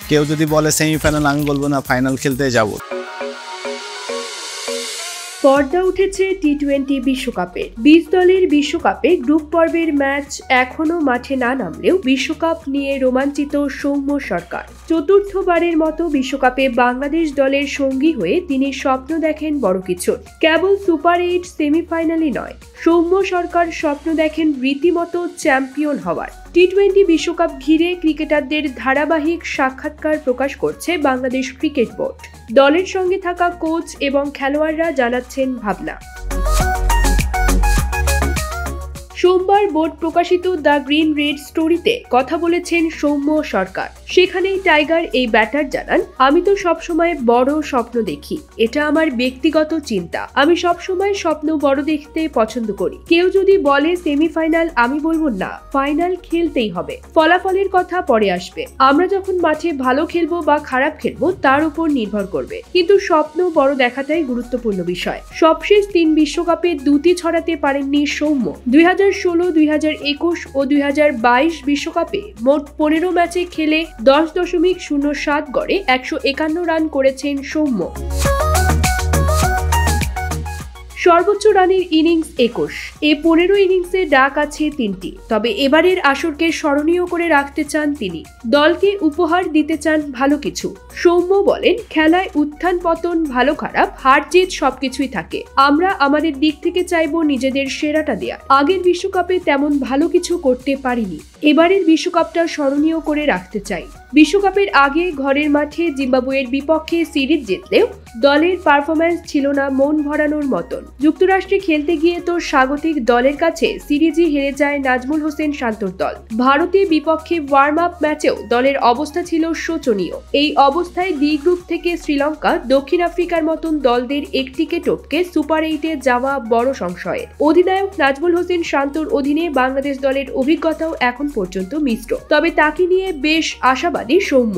কেউ যদি বলে সেমিফাইনাল, আমি বলবো না, ফাইনাল খেলতে যাব। পর্দা উঠেছে টি-20 বিশ্বকাপে। 20 দলের বিশ্বকাপে গ্রুপ পর্বের ম্যাচ এখনো মাঠে না নামলেও বিশ্বকাপ নিয়ে রোমাঞ্চিত সৌম্য সরকার। চতুর্থবারের মতো বিশ্বকাপে বাংলাদেশ দলের সঙ্গী হয়ে তিনি স্বপ্ন দেখেন বড় কিছুর। কেবল সুপার 8 সেমিফাইনালই নয়, সৌম্য সরকার স্বপ্ন দেখেন রীতিমতো চ্যাম্পিয়ন হওয়ার। টি-20 বিশ্বকাপ ঘিরে ক্রিকেটারদের ধারাবাহিক সাক্ষাৎকার প্রকাশ করছে বাংলাদেশ ক্রিকেট বোর্ড। দলের সঙ্গে থাকা কোচ এবং খেলোয়াড়রা জানাচ্ছেন ভাবনা। সোমবার বোর্ড প্রকাশিত দ্য গ্রিন রেড স্টোরিতে কথা বলেছেন সৌম্য সরকার। সেখানেই টাইগার এই ব্যাটার জানান, আমি তো সবসময় বড় স্বপ্ন দেখি, এটা আমার ব্যক্তিগত চিন্তা। আমি সবসময় স্বপ্ন বড় দেখতে পছন্দ করি। কেউ যদি বলে সেমিফাইনাল, আমি বলবো না, ফাইনাল খেলতেই হবে। ফলাফলের কথা পরে আসবে। আমরা যখন মাঠে ভালো খেলবো বা খারাপ খেলবো তার উপর নির্ভর করবে, কিন্তু স্বপ্ন বড় দেখাটাই গুরুত্বপূর্ণ বিষয়। সবশেষ 3 বিশ্বকাপে 2টি ছড়াতে পারেননি সৌম্য। 2016, 2021 ও 2022 বিশ্বকাপে মোট 15 ম্যাচে খেলে 10.07 গড়ে 151 রান করেছেন সৌম্য। সর্বোচ্চ রানের ইনিংস 21। এই 15 ইনিংসে ডাক আছে 3টি। তবে এবারের আসরকে স্মরণীয় করে রাখতে চান তিনি। দলকে উপহার দিতে চান ভালো কিছু। সৌম্য বলেন, খেলায় উত্থান পতন, ভালো খারাপ, হার জিত সবকিছুই থাকে। আমরা আমাদের দিক থেকে চাইবো নিজেদের সেরাটা দেয়া। আগের বিশ্বকাপে তেমন ভালো কিছু করতে পারিনি, এবারের বিশ্বকাপটা স্মরণীয় করে রাখতে চাই। বিশ্বকাপের আগে ঘরের মাঠে জিম্বাবুয়ের বিপক্ষে সিরিজ জিতলেও দলের পারফরম্যান্স ছিল না মন ভরানোর মতন। যুক্তরাষ্ট্রে খেলতে গিয়ে তো স্বাগতিক দলের কাছে সিরিজই হেরে যায় নাজমুল হোসেন শান্তর দল। ভারতের বিপক্ষে ওয়ার্ম আপ ম্যাচেও দলের অবস্থা ছিল শোচনীয়। এই অবস্থায় ডি গ্রুপ থেকে শ্রীলঙ্কা, দক্ষিণ আফ্রিকার মতন দলদের একটিকে টপকে সুপার 8-এ যাওয়া বড় সংশয়ের। অধিনায়ক নাজমুল হোসেন শান্তর অধীনে বাংলাদেশ দলের অভিজ্ঞতাও এখন পর্যন্ত মিশ্র, তবে তাকে নিয়ে বেশ আশাবাদী সৌম্য।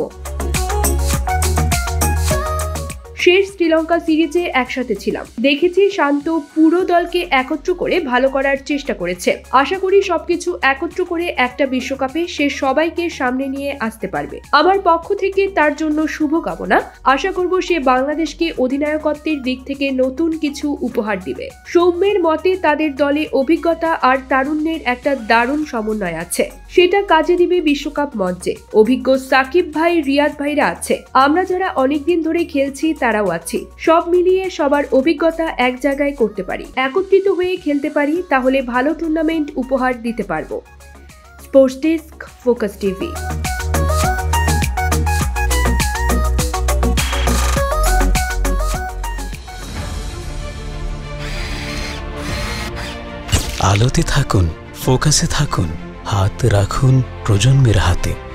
শেষ শ্রীলঙ্কা সিরিজে একসাথে ছিলাম, দেখেছি শান্ত পুরো দলকে একত্র করে ভালো করার চেষ্টা করেছে। আশা করি সবকিছু একত্র করে একটা বিশ্বকাপে সে সবাইকে সামনে নিয়ে আসতে পারবে। আমার পক্ষ থেকে তার জন্য শুভকামনা। আশা করব সে বাংলাদেশকে অধিনায়কত্বের দিক থেকে নতুন কিছু উপহার দিবে। সৌম্যের মতে তাদের দলে অভিজ্ঞতা আর তারুণ্যের একটা দারুণ সমন্বয় আছে, সেটা কাজে দিবে বিশ্বকাপ মঞ্চে। অভিজ্ঞ সাকিব ভাই, রিয়াদ ভাইরা আছে, আমরা যারা অনেকদিন ধরে খেলছি তারাও আছি। সব মিলিয়ে সবার অভিজ্ঞতা এক জায়গায় করতে পারি, একত্রিত হয়ে খেলতে পারি, তাহলে ভালো টুর্নামেন্ট উপহার দিতে পারবো। Sports desk, focus TV. আলোতে থাকুন, ফোকাসে থাকুন, হাত রাখুন প্রজন্মের হাতে।